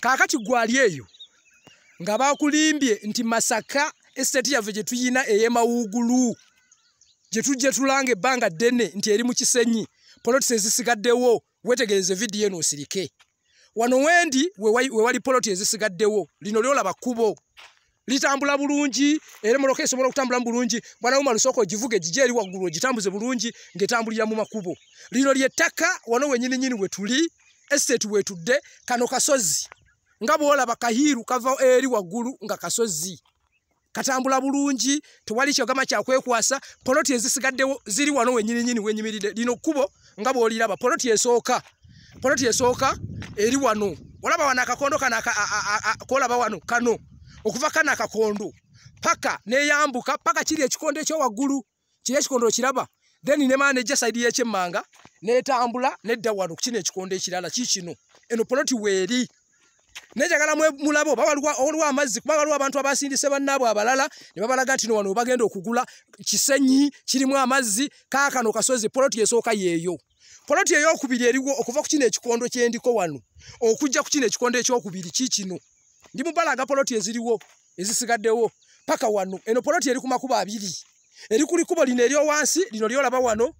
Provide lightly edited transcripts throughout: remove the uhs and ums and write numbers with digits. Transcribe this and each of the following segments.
kakati gwali eyo nga bakulimbye nti Masaka estate yave gye tuyina MAYA-MAWUGULU gye tujje tulanga ebbanga ddene nti eri mu kisenyi poloti ezisigaddewo wetegereze video eno osirike wano wendi we wali poloti ezisigaddewo lino lyolaba kubo litambula bulungi era moroke sobola kutambula bulungi bwana uma lusoko givuge gijeri waggulu gitambuze bulungi ngetambulira mu makubo lino lyetaka wano wenyini nyini wetuli estate wetudde kano kasozi ngabo ola bakahiru kava eri waggulu nga kasozi katambula bulungi tewali kyogama kya kwekwasa poloti ezisigaddewo ziri wano wenyini nyini wenyimiride lino kubo ngabo oliraba poloti esooka eri wano olaba wana akakondo kana kolaba wano kano okuva kana akakondo paka neyambuka paka kiri ekikondo ekyo waggulu kiri ekikondo kiraba then ne manager side y'ekemmanga netambula nedda wano kukine ekikondo ekirala kikino eno poloti weeri nejagala mulabo babalwa olwa amazzi kubagalwa abantu abasindise bannabo abalala ne babalaga ntino wano bagenda okugula kisenyi kirimu amazzi kaakano kasozi poloti esooka yeeyo poloti eyo okubiri eriwo okuva kukine ekikondo kyendiko wano okujja kukine ekikondo ekyokubiri kikino ndi mubalaga poloti eziriwo ezisigaddewo paka wano eno poloti eri kumakuba abiri eri kuli kubo lino eryo wansi lino lyolaba wano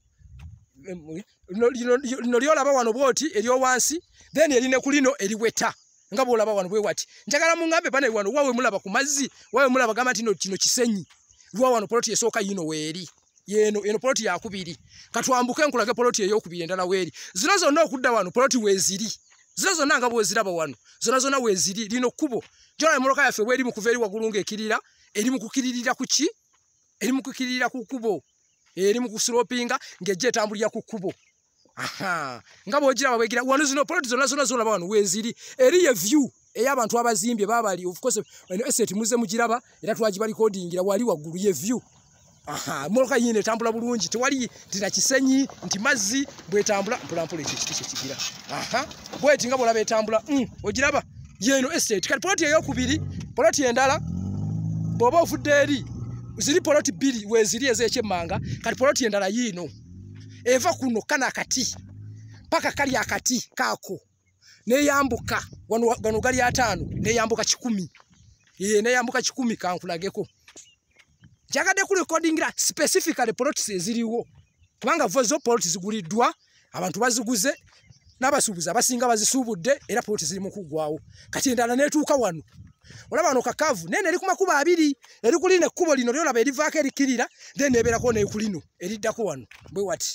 lino lyolaba wano bwoti eryo wansi then erine kulino eriweta ngabo olaba wano bwe wati njagala mungambe bana wano wawe mulaba ku mazzi wawe mulaba gama tino kino kisenyi lwa wano poloti esooka yino weeri eno poloti yakubiri katwambuke nkulage poloti eyokubiri endala weeri zino zonna okudda wano poloti weeziri zino zonna ngabo weziraba wano zona weeziri lino kubo jona emoloka yafe bweri mu kuveri wagulunga ekirira eri mu kukiririra kuki eri mu kukirira ku kubo eri mu kuslopinga ngeje etambulira ku kubo aha ngabo ogira bawegira wano zino poloti zona wano weeziri eri ye view ey'abantu abazimbye babali of course eno estate muze mugiraba era twagiba recordingira wali waggulu ye view aha moloka yine etambula bulungi tewali tina kisenyi nti mazzi bwetambula mpolampola ekyo kigira aha bweti ngabo olaba etambula ogiraba yeno estate kati poloti eyokubiri poloti endala boba ofudde eri ziri poloti biri weeziri ez'ekyemmanga kati poloti endala yino eva kuno kana akati paka kali akati kako neyambuka wano gali 5 neyambuka 10 neyambuka 10 kankulageko jagade ku recordingira specifically plots eziriwo kubanga vozo plots ziguliddwa abantu baziguze n'abasuubuzi abasinga bazisuubudde era plots ziri mu kugwawo kati endala netuuka wano olaba wano kakavu nene eri kumakuba abiri eri kuline ekkubo lino lyolaba erivaako erikirira then ebeerako nekulino eriddako wano bwe wati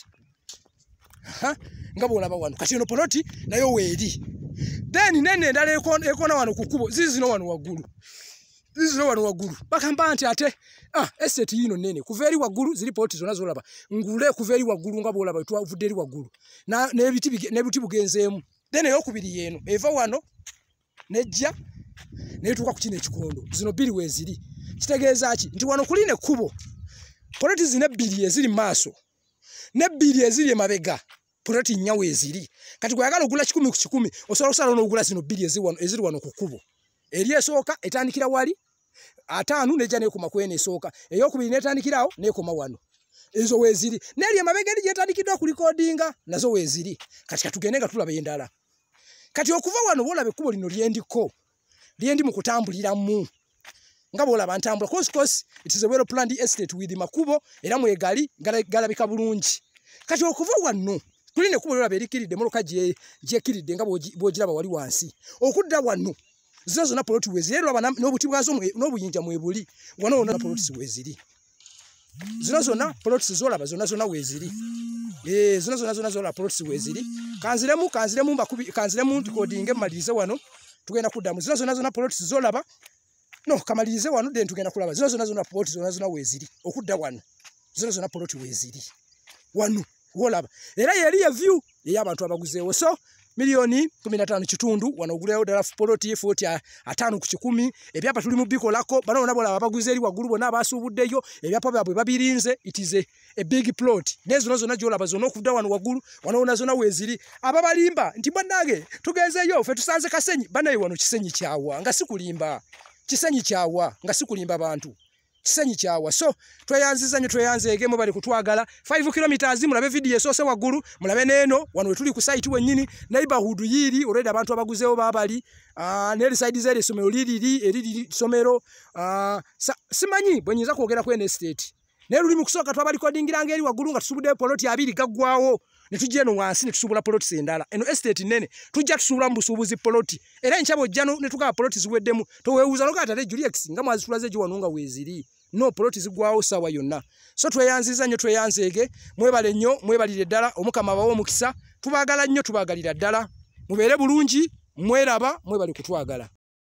nga bwolaba wano kati eno poloti nayo weeri then nene endala ekona wano ku kkubo zizino wano waggulu bakamba nti ate estate yino nene kuva eri waggulu ziri poloti zona zolaba ngule kuva eri waggulu nga bwolaba twavudde eri waggulu n'ebiti bugenzeemu then eyokubiri yeeno eva wano nejja netuuka ku kino ekikondo zino bbiri weeziri kitegeeza ki nti wano kuline ekkubo poloti zino ebbiri eziri maaso n'ebbiri eziri emabega poloti nnya weeziri kati gweyagala ogula 10 ku 10 osobola okusala n'ogula zino bbiri eziri wano ku kkubo eri esooka etandikira wali 5 nejja neekoma kwene esooka eyokubiri netandikirawo neekoma wano ezo weeziri n'eri emabega eri gyetandikiddwa ku likodinga nazo weeziri kati katugende nga tulaba endala kati okuva wano boolaba ekkubo lino lyendi mu kutambuliramu nga boolaba ntambula kosi it is a well planned estate with makubo era mwegali galabika bulungi kati okuva wano tuline ekkubo lyolaba erikiridde moloka gyekiridde nga bwogiraba wali wansi okudda wano zino zonna poloti weeziri lwaba n'obuti bwazo n'obuyinja mwebuli wano wonna poloti weeziri zino zonna poloti zolaba zonna weeziri zino zonna zolaba poloti weeziri kanziremu ndikodinge mmalirize wano tugenda kuddamu zino zonna poloti zolaba no kamalirize wano then tugenda kulaba zino zonna poloti zonna weeziri okudda wano zino zonna poloti weeziri wano wolaba era yeri ya view ey'abantu abaguzeewo so milioni 15 kitundu wano ogulewo ddala poloti 40 5 ku 10 ebyapa tuli mu bikolako bano nabo laba abaguze eri waggulu bonna abasuubuddeyo ebyapa byabwe babirinze it is a big plot nezo zonna gyolaba zonna okudda wano waggulu wano zonna weeziri ababalimba nti bannange tugenzeeyo ffe tusanze kasenyi banaye wano kisenyi kyawa nga sikulimba kisenyi kyawa nga sikulimba bantu kisenyi kyawa. So tweyanziza nnyo tweyanzeege mwe bali kutwagala 5 kilometers mulabe video esose waggulu mulabe neeno wano tuli ku site wennyini neighborhood yiri already abantu abaguzeewo babali ne side zeri somero liri somero simanyi bwenyiza kwogera ku estate ne luli mu kusooka twabali kodingiranga eri waggulu nga tusubudde poloti abiri gaggwawo ne tujja eno wansi ne tusubula poloti sendala eno estate nene tujja tusubula mu busuubuzi poloti era enkyabo jjano ne tukaba poloti ziweddemu toweewuuza nokaatale Juliex nga mwazitulaze gye wano nga weeziri no poloti zigwawo sawa yonna. So tweyanziza nnyo tweyanzeege mwebale nnyo mwebalire ddala omukama bawo omukisa tubaagala nnyo tubaagalira ddala mubeere bulungi mweraba mwebali kutwagala.